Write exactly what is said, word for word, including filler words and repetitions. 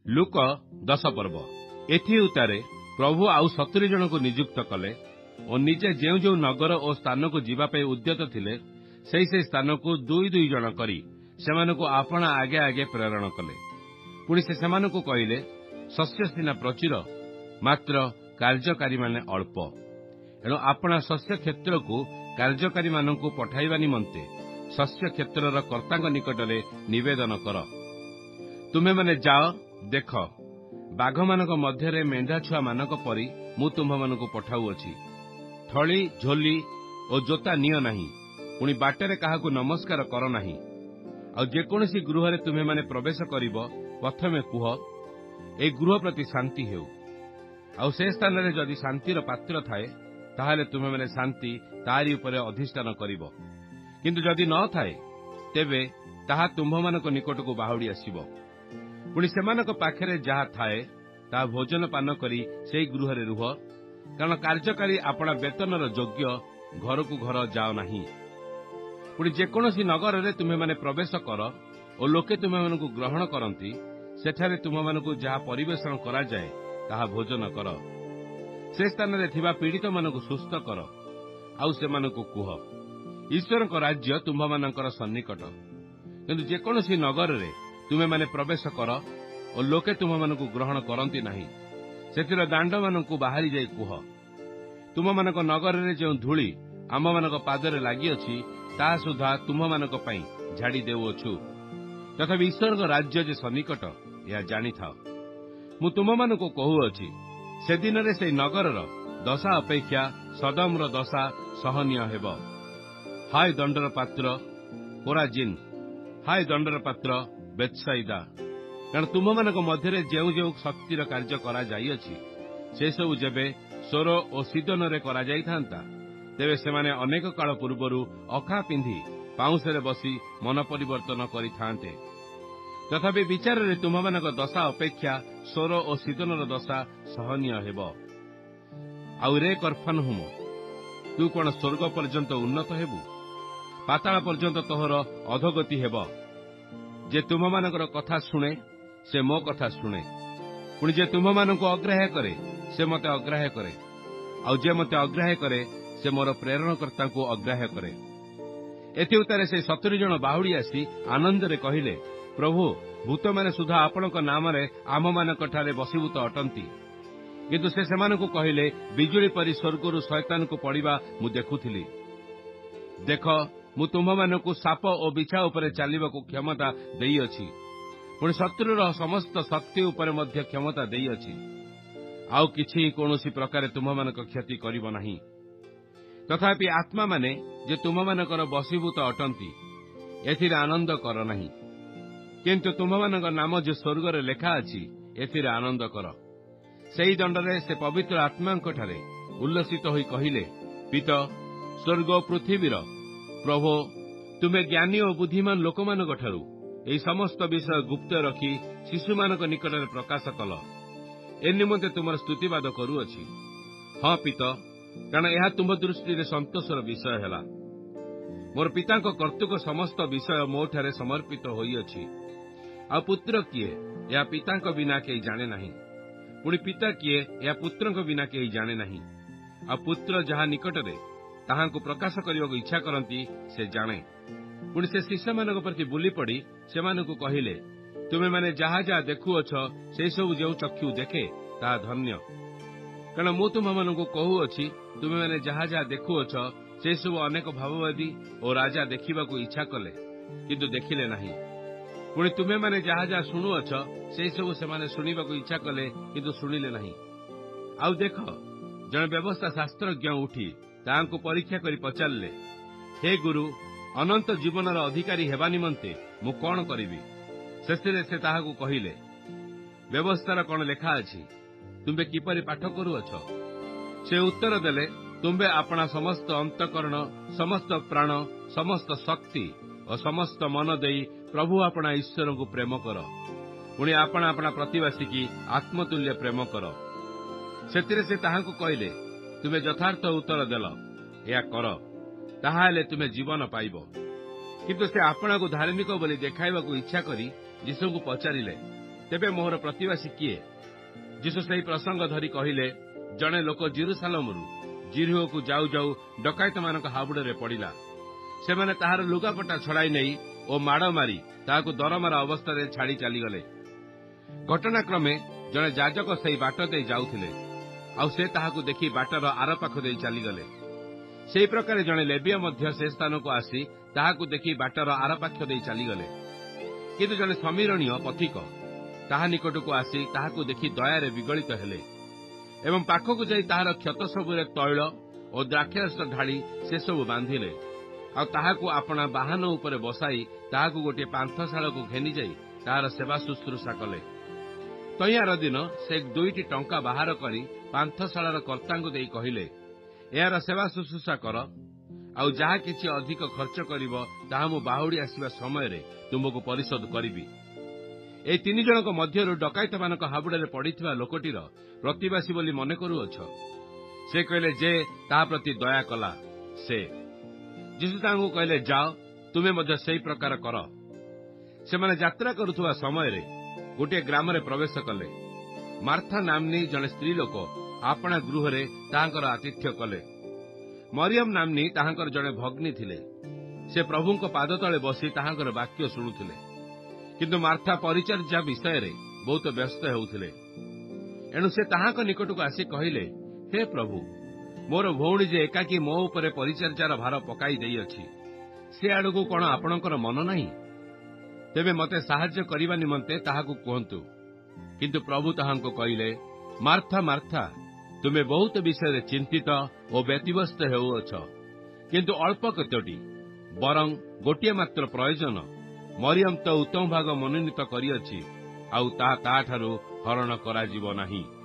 ଲୁକ ଦଶ ପର୍ବ। ଏଥି ଉତ୍ତାରେ ପ୍ରଭୁ ଆଉ ସତୁରୀ ଜଣଙ୍କୁ ନିଯୁକ୍ତ କଲେ ଓ ନିଜେ ଯେଉଁ ଯେଉଁ ନଗର ଓ ସ୍ଥାନକୁ ଯିବା ପାଇଁ ଉଦ୍ୟତ ଥିଲେ, ସେହି ସେହି ସ୍ଥାନକୁ ଦୁଇ ଦୁଇ ଜଣ କରି ସେମାନଙ୍କୁ ଆପଣା ଆଗେ ଆଗେ ପ୍ରେରଣ କଲେ। ପୁଣି ସେ ସେମାନଙ୍କୁ କହିଲେ, ଶସ୍ୟ ସିନା ପ୍ରଚୁର, ମାତ୍ର କାର୍ଯ୍ୟକାରୀମାନେ ଅଳ୍ପ। ଏଣୁ ଆପଣା ଶସ୍ୟ କ୍ଷେତ୍ରକୁ କାର୍ଯ୍ୟକାରୀମାନଙ୍କୁ ପଠାଇବା ନିମନ୍ତେ ଶସ୍ୟ କ୍ଷେତ୍ରର କର୍ତ୍ତାଙ୍କ ନିକଟରେ ନିବେଦନ କର। ତୁମେମାନେ ଯାଅ, ଦେଖ, ବାଘମାନଙ୍କ ମଧ୍ୟରେ ମେଣ୍ଢାଛୁଆମାନଙ୍କ ପରି ମୁଁ ତୁମ୍ଭମାନଙ୍କୁ ପଠାଉଅଛି। ଥଳି, ଝୋଲି ଓ ଜୋତା ନିଅ ନାହିଁ, ପୁଣି ବାଟରେ କାହାକୁ ନମସ୍କାର କର ନାହିଁ। ଆଉ ଯେକୌଣସି ଗୃହରେ ତୁମେମାନେ ପ୍ରବେଶ କରିବ, ପ୍ରଥମେ କୁହ, ଏ ଗୃହ ପ୍ରତି ଶାନ୍ତି ହେଉ। ଆଉ ସେ ସ୍ଥାନରେ ଯଦି ଶାନ୍ତିର ପାତ୍ର ଥାଏ, ତାହେଲେ ତୁମେମାନେ ଶାନ୍ତି ତାରି ଉପରେ ଅଧିଷ୍ଠାନ କରିବ। କିନ୍ତୁ ଯଦି ନ ଥାଏ, ତେବେ ତାହା ତୁମ୍ଭମାନଙ୍କ ନିକଟକୁ ବାହୁଡ଼ି ଆସିବ। ପୁଣି ସେମାନଙ୍କ ପାଖରେ ଯାହା ଥାଏ, ତାହା ଭୋଜନ ପାନ କରି ସେହି ଗୃହରେ ରୁହ, କାରଣ କାର୍ଯ୍ୟକାରୀ ଆପଣା ବେତନର ଯୋଗ୍ୟ ଘରକୁ ଘର ଯାଅ ନାହିଁ। ପୁଣି ଯେକୌଣସି ନଗରରେ ତୁମେମାନେ ପ୍ରବେଶ କର ଓ ଲୋକେ ତୁମେମାନଙ୍କୁ ଗ୍ରହଣ କରନ୍ତି, ସେଠାରେ ତୁମମାନଙ୍କୁ ଯାହା ପରିବେଷଣ କରାଯାଏ, ତାହା ଭୋଜନ କର। ସେ ସ୍ଥାନରେ ଥିବା ପୀଡ଼ିତମାନଙ୍କୁ ସୁସ୍ଥ କର। ଆଉ ସେମାନଙ୍କୁ କୁହ, ଈଶ୍ୱରଙ୍କ ରାଜ୍ୟ ତୁମ୍ଭମାନଙ୍କର ସନ୍ନିକଟ। କିନ୍ତୁ ଯେକୌଣସି ନଗରରେ ତୁମେମାନେ ପ୍ରବେଶ କର ଓ ଲୋକେ ତୁମମାନଙ୍କୁ ଗ୍ରହଣ କରନ୍ତି ନାହିଁ, ସେଥିର ଦାଣ୍ଡମାନଙ୍କୁ ବାହାରି ଯାଇ କୁହ, ତୁମମାନଙ୍କ ନଗରରେ ଯେଉଁ ଧୂଳି ଆମ୍ଭମାନଙ୍କ ପାଦରେ ଲାଗିଅଛି, ତାହା ସୁଦ୍ଧା ତୁମ୍ଭମାନଙ୍କ ପାଇଁ ଝାଡ଼ି ଦେଉଅଛୁ। ତଥାପି ଈଶ୍ୱରଙ୍କ ରାଜ୍ୟ ଯେ ସନ୍ନିକଟ, ଏହା ଜାଣିଥାଅ। ମୁଁ ତୁମମାନଙ୍କୁ କହୁଅଛି, ସେଦିନରେ ସେହି ନଗରର ଦଶା ଅପେକ୍ଷା ସଦମର ଦଶା ସହନୀୟ ହେବ। ହାୟ ଦଣ୍ଡର ପାତ୍ର କୋରାଜିନ୍! ହାୟ ଦଣ୍ଡର ପାତ୍ର ବେତ୍ସାଇଦା! କାରଣ ତୁମମାନଙ୍କ ମଧ୍ୟରେ ଯେଉଁ ଯେଉଁ ଶକ୍ତିର କାର୍ଯ୍ୟ କରାଯାଇଅଛି, ସେସବୁ ଯେବେ ସୋର ଓ ସିଦୋନରେ କରାଯାଇଥାନ୍ତା, ତେବେ ସେମାନେ ଅନେକ କାଳ ପୂର୍ବରୁ ଅଖା ପିନ୍ଧି ପାଉଁଶରେ ବସି ମନ ପରିବର୍ତ୍ତନ କରିଥାନ୍ତେ। ତଥାପି ବିଚାରରେ ତୁମମାନଙ୍କ ଦଶା ଅପେକ୍ଷା ସୋର ଓ ସିଦୋନର ଦଶା ସହନୀୟ ହେବ। ଆଉ ରେ କଫର୍ଣ୍ଣାହୁମ, ତୁ କଣ ସ୍ୱର୍ଗ ପର୍ଯ୍ୟନ୍ତ ଉନ୍ନତ ହେବୁ? ପାତାଳ ପର୍ଯ୍ୟନ୍ତ ତୋହର ଅଧୋଗତି ହେବ। ଯେ ତୁମମାନଙ୍କର କଥା ଶୁଣେ, ସେ ମୋ କଥା ଶୁଣେ। ପୁଣି ଯେ ତୁମମାନଙ୍କୁ ଅଗ୍ରାହ୍ୟ କରେ, ସେ ମୋତେ ଅଗ୍ରାହ୍ୟ କରେ। ଆଉ ଯେ ମୋତେ ଅଗ୍ରାହ୍ୟ କରେ, ସେ ମୋର ପ୍ରେରଣକର୍ତ୍ତାଙ୍କୁ ଅଗ୍ରାହ୍ୟ କରେ। ଏଥି ଉତ୍ତାରେ ସେ ସତୁରୀ ଜଣ ବାହୁଡ଼ି ଆସି ଆନନ୍ଦରେ କହିଲେ, ପ୍ରଭୁ, ଭୂତମାନେ ସୁଦ୍ଧା ଆପଣଙ୍କ ନାମରେ ଆମ୍ଭମାନଙ୍କଠାରେ ବଶୀଭୂତ ଅଟନ୍ତି। କିନ୍ତୁ ସେ ସେମାନଙ୍କୁ କହିଲେ, ବିଜୁଳି ପରି ସ୍ୱର୍ଗରୁ ଶୟତାନକୁ ପଡ଼ିବା ମୁଁ ଦେଖୁଥିଲି। ଦେଖ, ମୁଁ ତୁମ୍ଭମାନଙ୍କୁ ସାପ ଓ ବିଛା ଉପରେ ଚାଲିବାକୁ କ୍ଷମତା ଦେଇଅଛି। ପୁଣି ଶତ୍ରୁର ସମସ୍ତ ଶକ୍ତି ଉପରେ ମଧ୍ୟ କ୍ଷମତା ଦେଇଅଛି। ଆଉ କିଛି କୌଣସି ପ୍ରକାରେ ତୁମ୍ଭମାନଙ୍କ କ୍ଷତି କରିବ ନାହିଁ। ତଥାପି ଆତ୍ମାମାନେ ଯେ ତୁମମାନଙ୍କର ବଶୀଭୂତ ଅଟନ୍ତି, ଏଥିରେ ଆନନ୍ଦ କର ନାହିଁ। କିନ୍ତୁ ତୁମମାନଙ୍କ ନାମ ଯେ ସ୍ୱର୍ଗରେ ଲେଖା ଅଛି, ଏଥିରେ ଆନନ୍ଦ କର। ସେହି ଦଣ୍ଡରେ ସେ ପବିତ୍ର ଆତ୍ମାଙ୍କଠାରେ ଉଲ୍ଲସିତ ହୋଇ କହିଲେ, ପିତ, ସ୍ୱର୍ଗ ଓ ପୃଥିବୀର ପ୍ରଭୁ, ତୁମେ ଜ୍ଞାନୀ ଓ ବୁଦ୍ଧିମାନ ଲୋକମାନଙ୍କଠାରୁ ଏହି ସମସ୍ତ ବିଷୟ ଗୁପ୍ତ ରଖି ଶିଶୁମାନଙ୍କ ନିକଟରେ ପ୍ରକାଶ କଲ। ଏ ନିମନ୍ତେ ତୁମର ସ୍ତୁତିବାଦ କରୁଅଛି। ହଁ ପିତ, କାରଣ ଏହା ତୁମ୍ଭ ଦୃଷ୍ଟିରେ ସନ୍ତୋଷର ବିଷୟ ହେଲା। ମୋର ପିତାଙ୍କ କର୍ତ୍ତୃକ ସମସ୍ତ ବିଷୟ ମୋଠାରେ ସମର୍ପିତ ହୋଇଅଛି। ଆଉ ପୁତ୍ର କିଏ, ଏହା ପିତାଙ୍କ ବିନା କେହି ଜାଣେ ନାହିଁ। ପୁଣି ପିତା କିଏ, ଏହା ପୁତ୍ରଙ୍କ ବିନା କେହି ଜାଣେ ନାହିଁ। ଆଉ ପୁତ୍ର ଯାହା ନିକଟରେ ତାହାଙ୍କୁ ପ୍ରକାଶ କରିବାକୁ ଇଚ୍ଛା କରନ୍ତି, ସେ ଜାଣେ। ପୁଣି ସେ ଶିଷ୍ୟମାନଙ୍କ ପ୍ରତି ବୁଲି ପଡ଼ି ସେମାନଙ୍କୁ କହିଲେ, ତୁମେମାନେ ଯାହା ଯାହା ଦେଖୁଅଛ, ସେସବୁ ଯେଉଁ ଚକ୍ଷୁ ଦେଖେ, ତାହା ଧନ୍ୟ। କାରଣ ମୁଁ ତୁମମାନଙ୍କୁ କହୁଅଛି, ତୁମେମାନେ ଯାହା ଯାହା ଦେଖୁଅଛ, ସେସବୁ ଅନେକ ଭାବବାଦୀ ଓ ରାଜା ଦେଖିବାକୁ ଇଚ୍ଛା କଲେ, କିନ୍ତୁ ଦେଖିଲେ ନାହିଁ। ପୁଣି ତୁମେମାନେ ଯାହା ଯାହା ଶୁଣୁଅଛ, ସେସବୁ ସେମାନେ ଶୁଣିବାକୁ ଇଚ୍ଛା କଲେ, କିନ୍ତୁ ଶୁଣିଲେ ନାହିଁ। ଆଉ ଦେଖ, ଜଣେ ବ୍ୟବସ୍ଥା ଶାସ୍ତ୍ରଜ୍ଞ ଉଠି ତାହାଙ୍କୁ ପରୀକ୍ଷା କରି ପଚାରିଲେ, ହେ ଗୁରୁ, ଅନନ୍ତ ଜୀବନର ଅଧିକାରୀ ହେବା ନିମନ୍ତେ ମୁଁ କଣ କରିବି? ଶେଷରେ ସେ ତାହାକୁ କହିଲେ, ବ୍ୟବସ୍ଥାର କଣ ଲେଖା ଅଛି, ତୁମ୍ଭେ କିପରି ପାଠ କରୁଅଛ? ସେ ଉତ୍ତର ଦେଲେ, ତୁମ୍ଭେ ଆପଣା ସମସ୍ତ ଅନ୍ତଃକରଣ, ସମସ୍ତ ପ୍ରାଣ, ସମସ୍ତ ଶକ୍ତି ଓ ସମସ୍ତ ମନ ଦେଇ ପ୍ରଭୁ ଆପଣା ଈଶ୍ୱରଙ୍କୁ ପ୍ରେମ କର। ପୁଣି ଆପଣା ଆପଣା ପ୍ରତିବାସୀକି ଆତ୍ମତୁଲ୍ୟ ପ୍ରେମ କର। ସେଥିରେ ସେ ତାହାଙ୍କୁ କହିଲେ, ତୁମେ ଯଥାର୍ଥ ଉତ୍ତର ଦେଲ, ଏହା କର, ତାହାହେଲେ ତୁମେ ଜୀବନ ପାଇବ। କିନ୍ତୁ ସେ ଆପଣାକୁ ଧାର୍ମିକ ବୋଲି ଦେଖାଇବାକୁ ଇଚ୍ଛା କରି ଯୀଶୁଙ୍କୁ ପଚାରିଲେ, ତେବେ ମୋହର ପ୍ରତିବାସୀ କିଏ? ଯୀଶୁ ସେହି ପ୍ରସଙ୍ଗ ଧରି କହିଲେ, ଜଣେ ଲୋକ ଜେରୁସାଲେମରୁ ଜିରିହୋକୁ ଯାଉ ଯାଉ ଡକାୟତମାନଙ୍କ ହାବୁଡ଼ରେ ପଡ଼ିଲା। ସେମାନେ ତାହାର ଲୁଗାପଟା ଛଡ଼ାଇ ନେଇ ଓ ମାଡ଼ ମାରି ତାହାକୁ ଦରମାର ଅବସ୍ଥାରେ ଛାଡ଼ି ଚାଲିଗଲେ। ଘଟଣାକ୍ରମେ ଜଣେ ଯାଜକ ସେହି ବାଟ ଦେଇ ଯାଉଥିଲେ, ଆଉ ସେ ତାହାକୁ ଦେଖି ବାଟର ଆରପାଖ ଦେଇ ଚାଲିଗଲେ। ସେହି ପ୍ରକାରେ ଜଣେ ଲେବୀୟ ମଧ୍ୟ ସେ ସ୍ଥାନକୁ ଆସି ତାହାକୁ ଦେଖି ବାଟର ଆରପାଖ ଦେଇ ଚାଲିଗଲେ। କିନ୍ତୁ ଜଣେ ସମୀରଣୀୟ ପଥିକ ତାହା ନିକଟକୁ ଆସି ତାହାକୁ ଦେଖି ଦୟାରେ ବିଗଳିତ ହେଲେ ଏବଂ ପାଖକୁ ଯାଇ ତାହାର କ୍ଷତ ସବୁରେ ତୈଳ ଓ ଦ୍ରାକ୍ଷାରସ ଢାଳି ସେସବୁ ବାନ୍ଧିଲେ, ଆଉ ତାହାକୁ ଆପଣା ବାହନ ଉପରେ ବସାଇ ତାହାକୁ ଗୋଟିଏ ପାନ୍ଥଶାଳାକୁ ଘେନିଯାଇ ତାହାର ସେବା ଶୁଶ୍ରୂଷା କଲେ। ତହିଁଆର ଦିନ ସେ ଦୁଇଟି ଟଙ୍କା ବାହାର କରି ପାନ୍ଥଶାଳାର କର୍ତ୍ତାଙ୍କୁ ଦେଇ କହିଲେ, ଏହାର ସେବା ଶୁଶ୍ରୂଷା କର, ଆଉ ଯାହା କିଛି ଅଧିକ ଖର୍ଚ୍ଚ କରିବ ତାହା ମୁଁ ବାହୁଡ଼ି ଆସିବା ସମୟରେ ତୁମକୁ ପରିଶୋଧ କରିବି। ଏହି ତିନି ଜଣଙ୍କ ମଧ୍ୟରୁ ଡକାୟତମାନଙ୍କ ହାବୁଡ଼ରେ ପଡ଼ିଥିବା ଲୋକଟିର ପ୍ରତିବାସୀ ବୋଲି ମନେ କରୁଅଛ? ସେ କହିଲେ, ଯେ ତାହା ପ୍ରତି ଦୟା କଲା ସେ। ଯୀଶୁ ତାଙ୍କୁ କହିଲେ, ଯାଅ, ତୁମେ ମଧ୍ୟ ସେହି ପ୍ରକାର କର। ସେମାନେ ଯାତ୍ରା କରୁଥିବା ସମୟରେ ଗୋଟିଏ ଗ୍ରାମରେ ପ୍ରବେଶ କଲେ। ମାର୍ଥା ନାମ୍ନୀ ଜଣେ ସ୍ତ୍ରୀ ଲୋକ ଆପଣା ଗୃହରେ ତାହାଙ୍କର ଆତିଥ୍ୟ କଲେ। ମରିୟମ ନାମ୍ନୀ ତାହାଙ୍କର ଜଣେ ଭଗ୍ନୀ ଥିଲେ। ସେ ପ୍ରଭୁଙ୍କ ପାଦ ତଳେ ବସି ତାହାଙ୍କର ବାକ୍ୟ ଶୁଣୁଥିଲେ। କିନ୍ତୁ ମାର୍ଥା ପରିଚର୍ଯ୍ୟା ବିଷୟରେ ବହୁତ ବ୍ୟସ୍ତ ହେଉଥିଲେ। ଏଣୁ ସେ ତାହାଙ୍କ ନିକଟକୁ ଆସି କହିଲେ, ହେ ପ୍ରଭୁ, ମୋର ଭଉଣୀ ଯେ ଏକାକୀ ମୋ ଉପରେ ପରିଚର୍ଯ୍ୟାର ଭାର ପକାଇ ଦେଇଅଛି, ସେ ଆଡ଼କୁ କଣ ଆପଣଙ୍କର ମନ ନାହିଁ? ତେବେ ମୋତେ ସାହାଯ୍ୟ କରିବା ନିମନ୍ତେ ତାହାକୁ କୁହନ୍ତୁ। କିନ୍ତୁ ପ୍ରଭୁ ତାହାଙ୍କୁ କହିଲେ, ମାର୍ଥା ମାର୍ଥା, ତୁମେ ବହୁତ ବିଷୟରେ ଚିନ୍ତିତ ଓ ବ୍ୟତିବ୍ୟସ୍ତ ହେଉଅଛ, କିନ୍ତୁ ଅଳ୍ପ କେତୋଟି, ବରଂ ଗୋଟିଏ ମାତ୍ର ପ୍ରୟୋଜନ। ମରିୟମ ତ ଉତ୍ତମ ଭାଗ ମନୋନୀତ କରିଅଛି, ଆଉ ତାହା ତାହାଠାରୁ ହରଣ କରାଯିବ ନାହିଁ।